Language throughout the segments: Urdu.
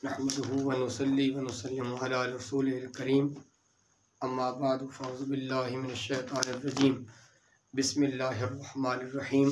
نحمده ونصلي ونسلم على رسوله الكريم اما بعد فاعوذ بالله من الشیطان الرجیم بسم اللہ الرحمن الرحیم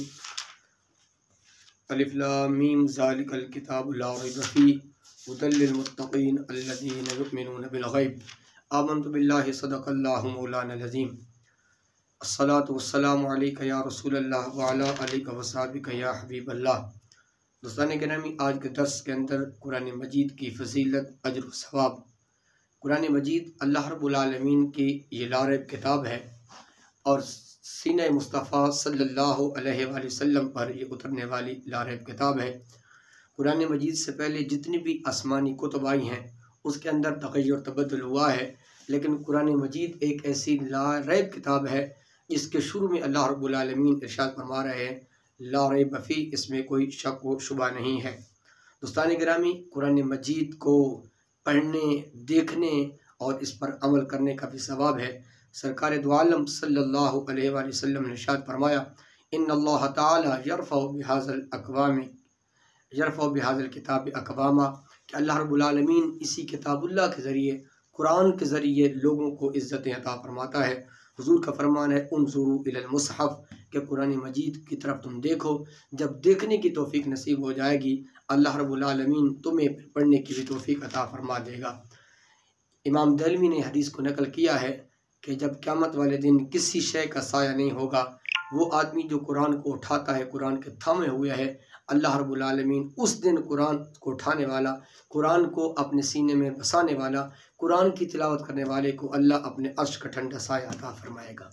الف لام میم ذالک الکتاب لا ریب فیہ ھدی للمتقین الذین یؤمنون بالغیب آمنت باللہ صدق اللہ مولانا العظیم الصلاۃ والسلام علیک یا رسول اللہ وعلی آلک وصحبک یا حبیب اللہ۔ دوستان گرامی، آج کے درس کے اندر قرآن مجید کی فضیلت، اجر و ثواب۔ قرآن مجید اللہ رب العالمین کی یہ لاریب کتاب ہے اور سینہ مصطفیٰ صلی اللہ علیہ وآلہ وسلم پر یہ اترنے والی لاریب کتاب ہے۔ قرآن مجید سے پہلے جتنی بھی آسمانی کتب آئی ہیں اس کے اندر تغیر و تبدل ہوا ہے، لیکن قرآن مجید ایک ایسی لاریب کتاب ہے جس کے شروع میں اللہ رب العالمین ارشاد فرما رہے ہیں لا ریب فیہ، اس میں کوئی شک و شبہ نہیں ہے۔ دوستان گرامی، قرآن مجید کو پڑھنے، دیکھنے اور اس پر عمل کرنے کا بھی ثواب ہے۔ سرکار دو عالم صلی اللہ علیہ وآلہ وسلم نے ارشاد فرمایا ان اللہ تعالی یرفع بہذا الکتاب اقواما، کہ اللہ رب العالمین اسی کتاب اللہ کے ذریعے، قرآن کے ذریعے لوگوں کو عزتیں عطا فرماتا ہے۔ حضور کا فرمان ہے انظروا الی المصحف، کہ قرآن مجید کی طرف تم دیکھو۔ جب دیکھنے کی توفیق نصیب ہو جائے گی اللہ رب العالمین تمہیں پڑھنے کی بھی توفیق عطا فرما دے گا۔ امام دہلوی نے حدیث کو نقل کیا ہے کہ جب قیامت والے دن کسی شے کا سایہ نہیں ہوگا، وہ آدمی جو قرآن کو اٹھاتا ہے، قرآن کے تھامے ہوئے ہے، اللہ رب العالمین اس دن قرآن کو اٹھانے والا، قرآن کو اپنے سینے میں بسانے والا، قرآن کی تلاوت کرنے والے کو اللہ اپنے عرش کا ٹھنڈا سایہ عطا فرمائے گا۔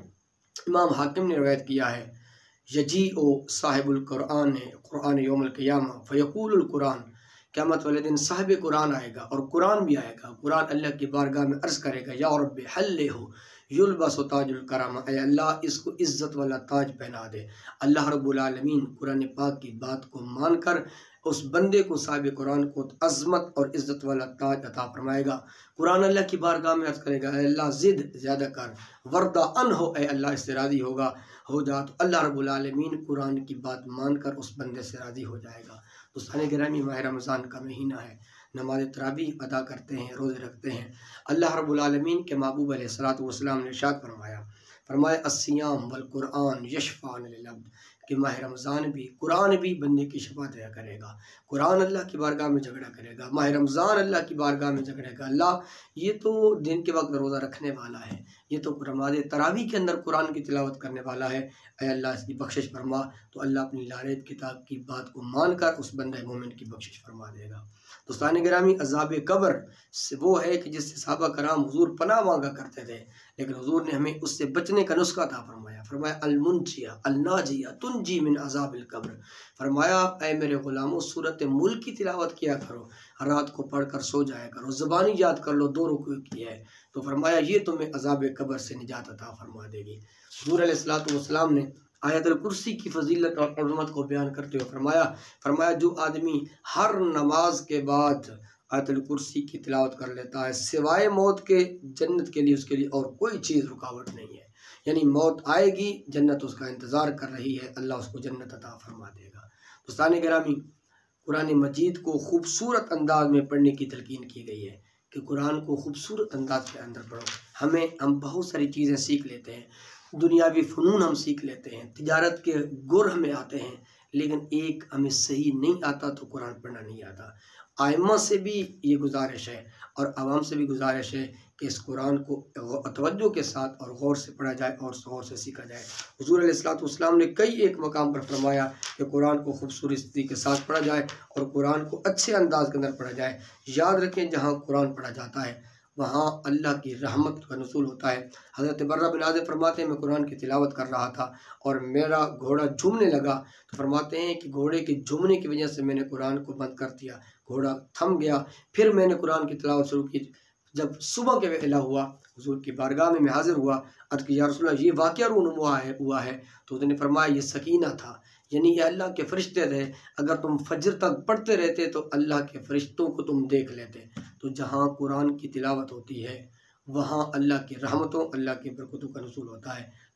امام حاکم نے روایت کیا ہے یجیء صاحب القرآن قرآن یوم القیامہ فیقول القرآن، قیامت والے دن صاحب قرآن آئے گا اور قرآن بھی آئے گا۔ قرآن اللہ کی بارگاہ میں عرض کرے گا یا رب حلہ یلبس تاج الکرامہ، اے اللہ اس کو عزت والا تاج پہنا دے۔ اللہ رب العالمین قرآن پاک کی بات کو مان کر اس بندے کو، صاحب قرآن کو، عظمت اور عزت والا تاج عطا فرمائے گا۔ قرآن اللہ کی بارگاہ میں عرض کرے گا اے اللہ زد، زیادہ کر، وردہ ان ہو، اے اللہ اس سے راضی ہو جا، تو اللہ رب العالمین قرآن کی بات مان کر اس بندے سے راضی ہو جائے گا۔ دوستان گرامی، ماہ رمضان کا مہینہ ہے، نماز تراویح ادا کرتے ہیں، روزے رکھتے ہیں۔ اللہ رب العالمین کے محبوب علیہ الصلوۃ والسلام نے ارشاد فرمایا الصیام والقرآن یشفعان للعبد، کہ ماہ رمضان بھی، قرآن بھی بندے کی شفاعت کرے گا۔ قرآن اللہ کی بارگاہ میں جھگڑا کرے گا، ماہ رمضان اللہ کی بارگاہ میں جھگڑے گا۔ اللہ یہ تو دن کے وقت روزہ رکھنے والا ہے، یہ تو نماز تراویح کے اندر قرآن کی تلاوت کرنے والا ہے، اے اللہ اس کی بخشش فرما، تو اللہ اپنی لاریب کتاب کی بات کو مان کر اس بندہ مومن کی بخشش فرما دے گا۔ دوستان گرامی، عذاب قبر وہ ہے کہ جس سے صحابہ کرام حضور پناہ مانگا کرتے تھے، لیکن حضور نے ہمیں اس سے بچنے کا نسخہ عطا فرمایا المنجیہ الناجیہ تنجی من عذاب القبر، فرمایا اے میرے غلاموں سورۃ ملک کی تلاوت کیا کرو، رات کو پڑھ کر سو جایا کرو، زبانی یاد کر لو، 2 رکوع کی ہے، تو فرمایا یہ تمہیں عذاب قبر سے نجات عطا فرما دے گی۔ حضور علیہ الصلوۃ والسلام نے آیت الکرسی کی فضیلت اور عظمت کو بیان کرتے ہوئے فرمایا جو آدمی ہر نماز کے بعد آیت الکرسی کی تلاوت کر لیتا ہے، سوائے موت کے جنت کے لیے اس کے لیے اور کوئی چیز رکاوٹ نہیں ہے، یعنی موت آئے گی، جنت اس کا انتظار کر رہی ہے، اللہ اس کو جنت عطا فرما دے گا۔ دوستان گرامی، قرآن مجید کو خوبصورت انداز میں پڑھنے کی تلقین کی گئی ہے کہ قرآن کو خوبصورت انداز کے اندر پڑھو۔ ہم بہت ساری چیزیں سیکھ لیتے ہیں، دنیاوی فنون ہم سیکھ لیتے ہیں، تجارت کے گر ہمیں آتے ہیں، لیکن ایک ہمیں صحیح نہیں آتا تو قرآن پڑھنا نہیں آتا۔ ائمہ سے بھی یہ گزارش ہے اور عوام سے بھی گزارش ہے کہ اس قرآن کو توجہ کے ساتھ اور غور سے پڑھا جائے اور غور سے سیکھا جائے۔ حضور علیہ الصلوۃ والسلام نے کئی ایک مقام پر فرمایا کہ قرآن کو خوبصورتی کے ساتھ پڑھا جائے اور قرآن کو اچھے انداز کے اندر پڑھا جائے۔ یاد رکھیں جہاں قرآن پڑھا جاتا ہے وہاں اللہ کی رحمت کا نزول ہوتا ہے۔ حضرت برہ بن عازب فرماتے ہیں میں قرآن کی تلاوت کر رہا تھا اور میرا گھوڑا جھومنے لگا، تو فرماتے ہیں کہ گھوڑے کے جھومنے کی وجہ سے میں نے قرآن کو بند کر دیا، گھوڑا تھم گیا، پھر میں نے قرآن کی تلاوت شروع کی۔ جب صبح کے ویلہ ہوا، حضور کی بارگاہ میں حاضر ہوا، عرض کہ یا رسول اللہ یہ واقعہ رونما ہوا ہے، تو انہوں نے فرمایا یہ سکینہ تھا، یعنی یہ اللہ کے فرشتے تھے، اگر تم فجر تک پڑھتے رہتے تو اللہ کے فرشتوں کو تم دیکھ لیتے۔ تو جہاں قرآن کی تلاوت ہوتی ہے وہاں اللہ کی رحمتوں، اللہ کی برکتوں کا نزول ہوتا ہے۔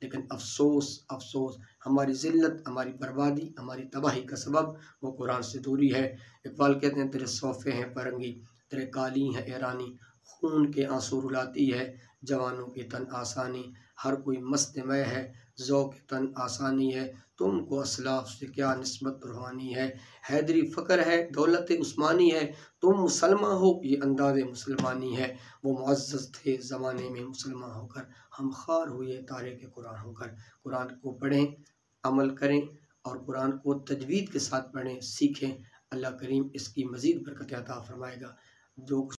لیکن افسوس افسوس ہماری ذلت، ہماری بربادی، ہماری تباہی کا سبب وہ قرآن سے دوری ہے۔ اقبال کہتے ہیں تیرے صوفے ہیں فرنگی، تیرے قالی ہیں ایرانی، خون کے آنسو رلاتی ہے جوانوں کی تن آسانی، ہر کوئی مست میں ہے ذوق تن آسانی ہے، تم کو اسلاف سے کیا نسبت روحانی ہے، حیدری فقر ہے دولت عثمانی ہے، تم مسلمان ہو یہ انداز مسلمانی ہے، وہ معزز تھے زمانے میں مسلمان ہو کر، ہم خوار ہوئے تارک قرآن ہو کر۔ قرآن کو پڑھیں، عمل کریں اور قرآن کو تجوید کے ساتھ پڑھیں، سیکھیں، اللہ کریم اس کی مزید برکت عطا فرمائے گا۔ جو